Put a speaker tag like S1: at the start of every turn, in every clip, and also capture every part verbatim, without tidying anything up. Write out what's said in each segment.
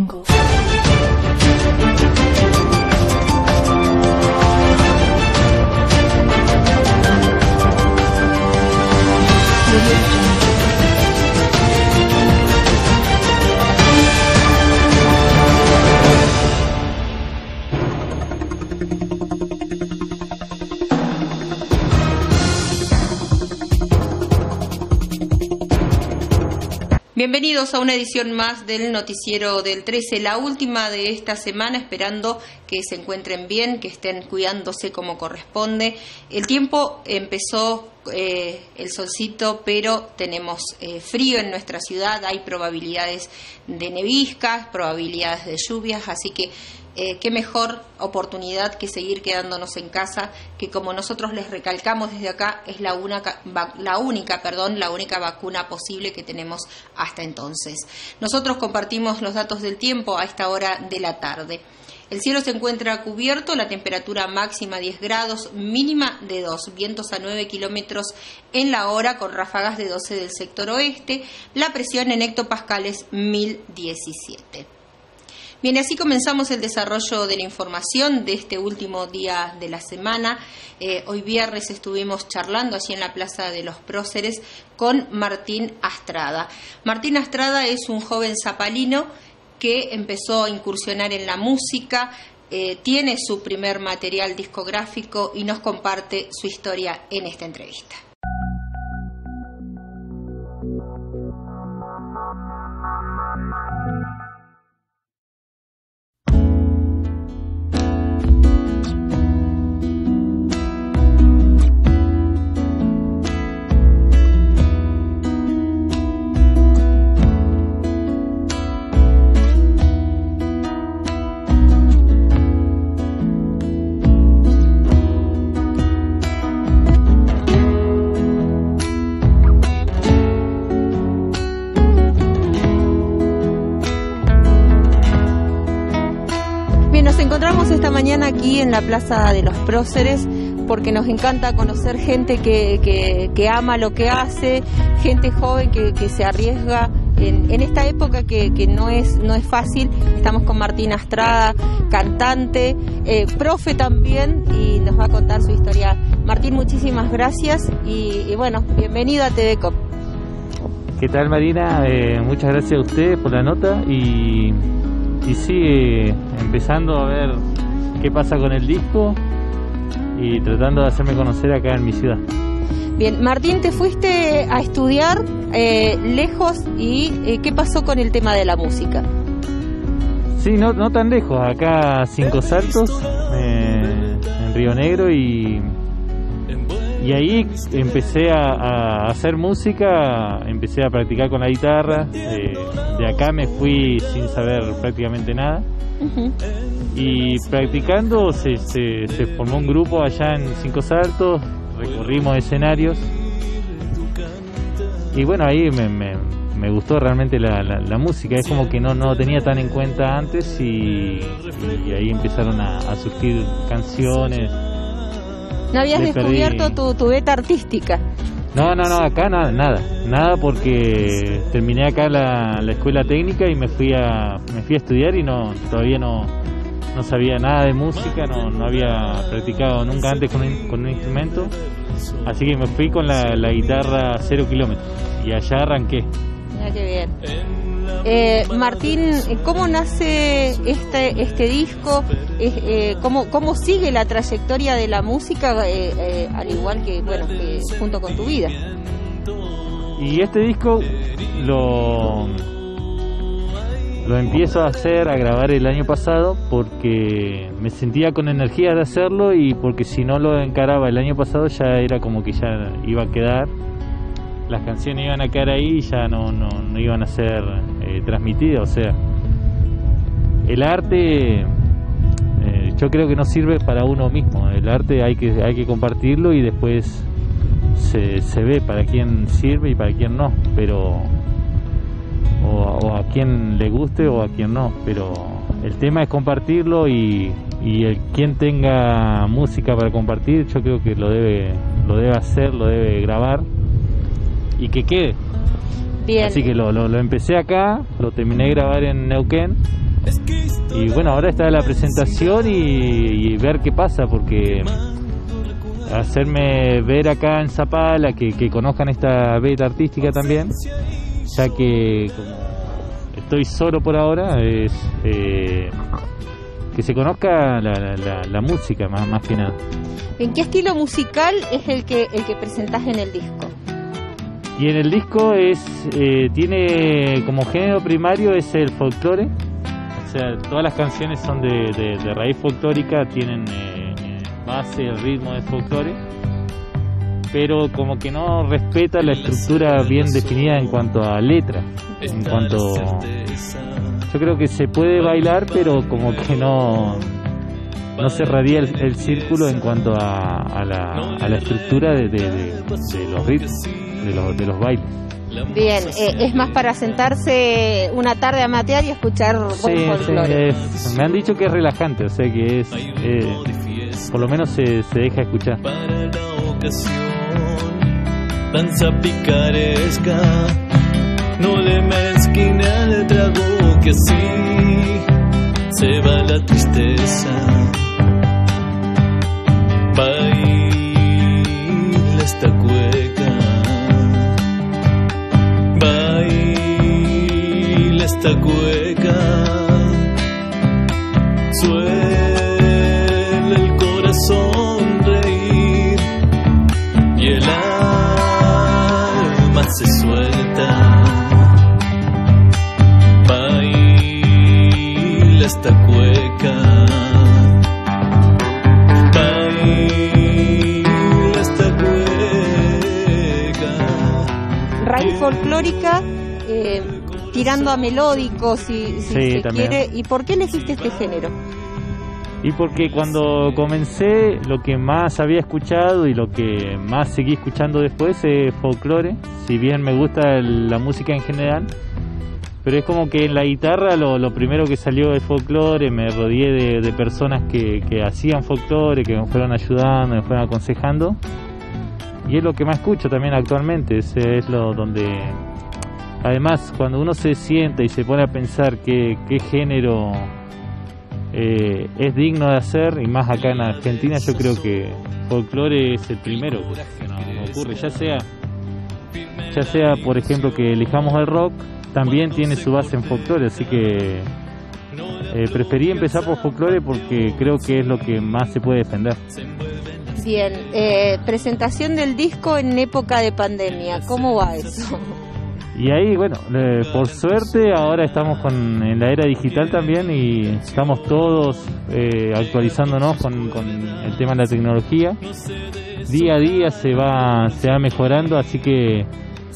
S1: Bienvenidos a una edición más del Noticiero del trece, la última de esta semana, esperando que se encuentren bien, que estén cuidándose como corresponde. El tiempo empezó, eh, el solcito, pero tenemos eh, frío en nuestra ciudad, hay probabilidades de neviscas, probabilidades de lluvias, así que Eh, qué mejor oportunidad que seguir quedándonos en casa, que como nosotros les recalcamos desde acá, es la única, la única, perdón, la única vacuna posible que tenemos hasta entonces. Nosotros compartimos los datos del tiempo a esta hora de la tarde. El cielo se encuentra cubierto, la temperatura máxima diez grados, mínima de dos, vientos a nueve kilómetros en la hora con ráfagas de doce del sector oeste, la presión en hectopascales mil diecisiete. Bien, así comenzamos el desarrollo de la información de este último día de la semana. Eh, hoy viernes estuvimos charlando allí en la Plaza de los Próceres con Martín Astrada. Martín Astrada es un joven zapalino que empezó a incursionar en la música, eh, tiene su primer material discográfico y nos comparte su historia en esta entrevista. Esta mañana aquí en la Plaza de los Próceres porque nos encanta conocer gente que, que, que ama lo que hace, gente joven que, que se arriesga en, en esta época que, que no es no es fácil. Estamos con Martín Astrada, cantante, eh, profe también, y nos va a contar su historia. Martín, muchísimas gracias y, y bueno, bienvenido a T V Cop.
S2: ¿Qué tal, Marina? Eh, muchas gracias a ustedes por la nota y, y sigue empezando a ver qué pasa con el disco y tratando de hacerme conocer acá en mi ciudad.
S1: Bien, Martín, te fuiste a estudiar eh, lejos y eh, ¿qué pasó con el tema de la música?
S2: Sí, no, no tan lejos, acá a Cinco Saltos, eh, en Río Negro, y, y ahí empecé a, a hacer música, empecé a practicar con la guitarra. Eh, de acá me fui sin saber prácticamente nada. Uh-huh. Y practicando se, se, se formó un grupo allá en Cinco Saltos, recorrimos escenarios y bueno, ahí me, me, me gustó realmente la, la, la música. Es como que no, no tenía tan en cuenta antes y, y ahí empezaron a, a surgir canciones.
S1: ¿No habías
S2: Le
S1: descubierto
S2: perdí...
S1: tu, tu beta artística?
S2: No, no, no, acá nada, nada, nada porque terminé acá la, la escuela técnica y me fui a me fui a estudiar y no todavía no, no sabía nada de música, no, no había practicado nunca antes con un, con un instrumento, así que me fui con la, la guitarra cero kilómetros y allá arranqué.
S1: Mira qué bien. Eh, Martín, ¿cómo nace este este disco? Eh, ¿cómo, ¿Cómo sigue la trayectoria de la música, eh, eh, al igual que, bueno, que junto con tu vida?
S2: Y este disco lo, lo empiezo a hacer, a grabar el año pasado porque me sentía con energía de hacerlo y porque si no lo encaraba el año pasado ya era como que ya iba a quedar. Las canciones iban a quedar ahí y ya no, no, no iban a ser eh, transmitidas. O sea, el arte eh, yo creo que no sirve para uno mismo. El arte hay que, hay que compartirlo y después se, se ve para quién sirve y para quién no, pero o, o a quién le guste o a quién no, pero el tema es compartirlo y, y el quien tenga música para compartir yo creo que lo debe, lo debe hacer, lo debe grabar y que quede.
S1: Bien.
S2: Así que lo, lo, lo empecé acá, lo terminé de grabar en Neuquén y bueno, ahora está la presentación y, y ver qué pasa, porque hacerme ver acá en Zapala, que, que conozcan esta beta artística también, ya que como estoy solo por ahora, es eh, que se conozca la, la, la, la música más, más que nada.
S1: ¿En qué estilo musical es el que el que presentás en el disco?
S2: Y en el disco es eh, tiene como género primario es el folclore, o sea, todas las canciones son de, de, de raíz folclórica, tienen eh, base, el ritmo de folclore, pero como que no respeta la estructura bien definida en cuanto a letra, en cuanto... Yo creo que se puede bailar, pero como que no no se radia el, el círculo en cuanto a, a, la, a la estructura de, de, de, de los ritmos, de los, de los bailes.
S1: Bien, eh, es más para sentarse una tarde a matear y escuchar buen
S2: sí,
S1: folclore.
S2: Sí, es, me han dicho que es relajante, o sea que es, eh, por lo menos se, se deja escuchar.
S3: Para la ocasión, danza picaresca, no le mezquine al trago, que así se va la tristeza. Baila esta cueca, baila esta cueca, suele el corazón reír y el alma se suelta. Baila esta cueca, baila esta cueca.
S1: Raíz folclórica, eh, tirando a melódico, si, si
S2: Sí,
S1: se
S2: también.
S1: quiere. ¿Y por qué elegiste este género?
S2: Y porque cuando comencé, lo que más había escuchado y lo que más seguí escuchando después es folclore, si bien me gusta el- la música en general, pero es como que en la guitarra lo, lo primero que salió es folclore, me rodeé de, de personas que, que hacían folclore, que me fueron ayudando, me fueron aconsejando, y es lo que más escucho también actualmente, ese es lo donde... Además, cuando uno se sienta y se pone a pensar qué, qué género eh, es digno de hacer, y más acá en Argentina, yo creo que folclore es el primero que nos nos ocurre, ya sea, ya sea por ejemplo que elijamos el rock, también tiene su base en folclore, así que eh, preferí empezar por folclore porque creo que es lo que más se puede defender.
S1: Bien, eh, presentación del disco en época de pandemia, ¿cómo va eso?
S2: Y ahí, bueno, eh, por suerte ahora estamos con, en la era digital también, y estamos todos eh, actualizándonos con, con el tema de la tecnología. Día a día se va, se va mejorando, así que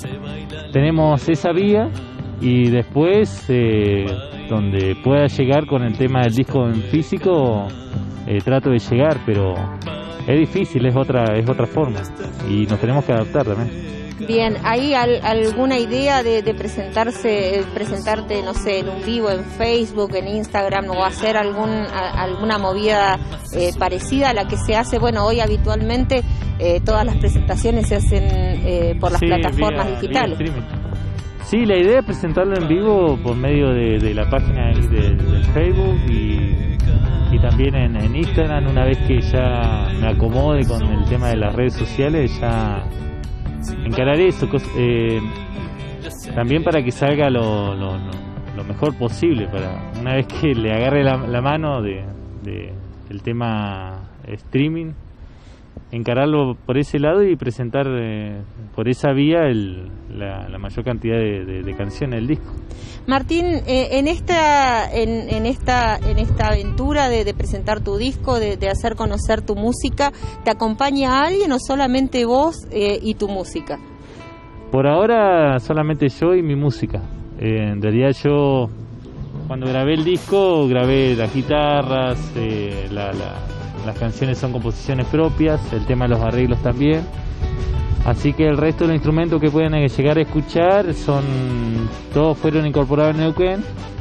S2: tenemos esa vía, y después eh, donde pueda llegar con el tema del disco en físico, eh, trato de llegar, pero es difícil, es otra, es otra forma, y nos tenemos que adaptar también.
S1: Bien, ¿hay al- alguna idea de, de presentarse, presentarte, no sé, en un vivo, en Facebook, en Instagram, o hacer algún, a- alguna movida eh, parecida a la que se hace? Bueno, hoy habitualmente eh, todas las presentaciones se hacen eh, por las
S2: Sí,
S1: plataformas
S2: vía-
S1: digitales.
S2: vía streaming. Sí, la idea es presentarlo en vivo por medio de, de la página ahí de- del Facebook y, y también en, en Instagram. Una vez que ya me acomode con el tema de las redes sociales, ya encarar eso, cos- eh, también para que salga lo, lo, lo, lo mejor posible, para una vez que le agarre la, la mano de, de el tema streaming, encararlo por ese lado y presentar eh, por esa vía el, la, la mayor cantidad de, de, de canciones del disco.
S1: Martín, eh, en esta en, en esta en esta aventura de, de presentar tu disco, de, de hacer conocer tu música, ¿te acompaña alguien o solamente vos eh, y tu música?
S2: Por ahora solamente yo y mi música. Eh, en realidad yo cuando grabé el disco grabé las guitarras, eh, la, la, las canciones son composiciones propias, el tema de los arreglos también. Así que el resto de los instrumentos que pueden llegar a escuchar son todos fueron incorporados en Neuquén.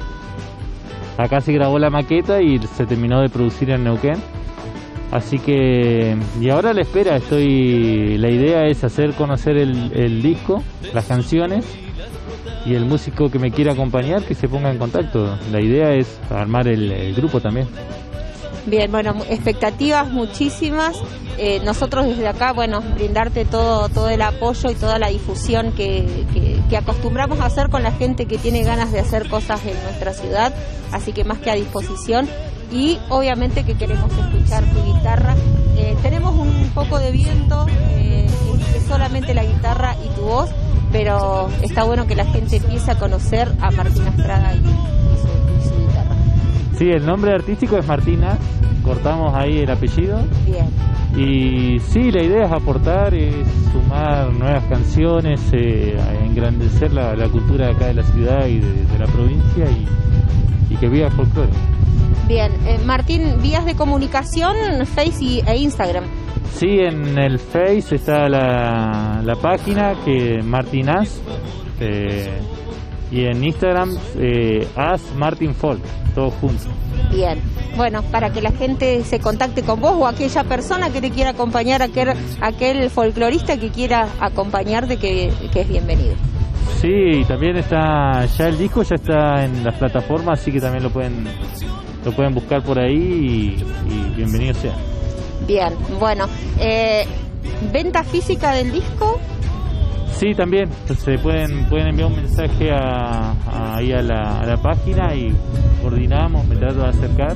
S2: Acá se grabó la maqueta y se terminó de producir en Neuquén. Así que, y ahora a la espera, estoy, la idea es hacer conocer el, el disco, las canciones, y el músico que me quiera acompañar que se ponga en contacto. La idea es armar el, el grupo también.
S1: Bien, bueno, expectativas muchísimas. Eh, nosotros desde acá, bueno, brindarte todo todo el apoyo y toda la difusión que, que, que acostumbramos a hacer con la gente que tiene ganas de hacer cosas en nuestra ciudad, así que más que a disposición. Y obviamente que queremos escuchar tu guitarra. Eh, tenemos un poco de viento, eh, es solamente la guitarra y tu voz, pero está bueno que la gente empiece a conocer a Martín Astrada y, y, su, y su guitarra.
S2: Sí, el nombre artístico es Martina, cortamos ahí el apellido.
S1: Bien.
S2: Y sí, la idea es aportar, es sumar nuevas canciones, eh, engrandecer la, la cultura de acá de la ciudad y de, de la provincia y, y que viva el folclore.
S1: Bien, eh, Martín, vías de comunicación, Face y, e Instagram.
S2: Sí, en el Face está la, la página que Martinaz, eh, y en Instagram eh, As Martin Folk, todo junto.
S1: Bien, bueno, para que la gente se contacte con vos o aquella persona que te quiera acompañar, aquel, aquel folclorista que quiera acompañarte, que, que es bienvenido.
S2: Sí, también está, ya el disco ya está en las plataformas, así que también lo pueden lo pueden buscar por ahí y, y bienvenido sea.
S1: Bien, bueno, eh, ¿venta física del disco?
S2: Sí, también, se pueden pueden enviar un mensaje a, a, ahí a la, a la página y coordinamos, me trato de acercar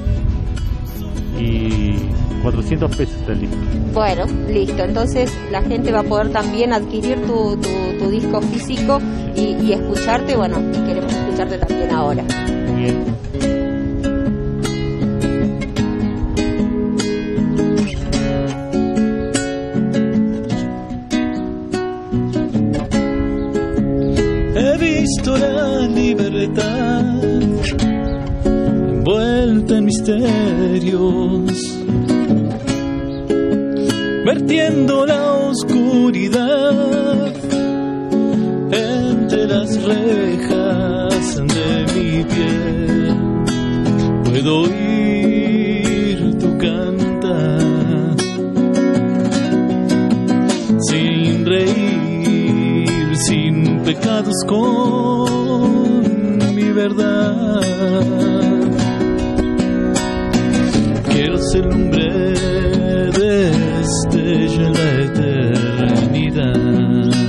S2: y cuatrocientos pesos el disco.
S1: Bueno, listo, entonces la gente va a poder también adquirir tu, tu, tu disco físico y, y escucharte, bueno, y queremos escucharte también ahora.
S2: Bien.
S3: He visto la libertad envuelta en misterios, vertiendo la oscuridad entre las rejas de mi piel. Puedo oír tu cantar sin reír, sin pecados, con mi verdad. Quiero ser lumbre destello en la eternidad.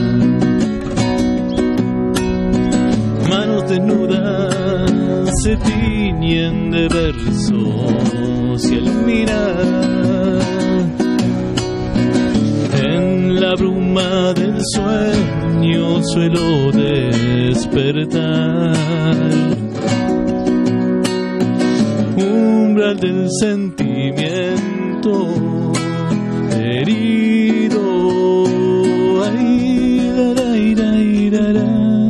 S3: Manos desnudas se tiñen de versos y al mirar en la bruma del sueño suelo despertar. Umbral del sentimiento herido. Ay, la, la, la, la, la.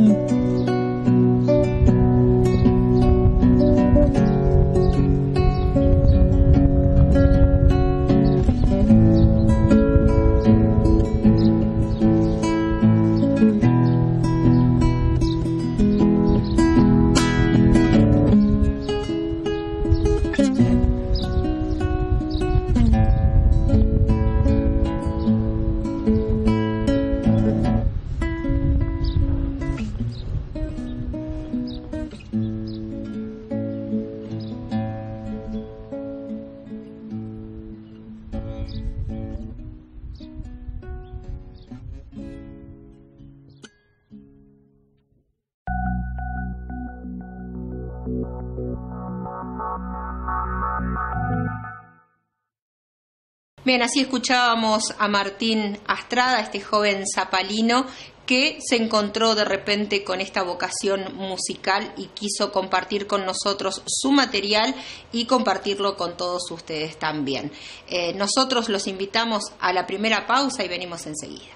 S1: Bien, así escuchábamos a Martín Astrada, este joven zapalino que se encontró de repente con esta vocación musical y quiso compartir con nosotros su material y compartirlo con todos ustedes también. Eh, nosotros los invitamos a la primera pausa y venimos enseguida.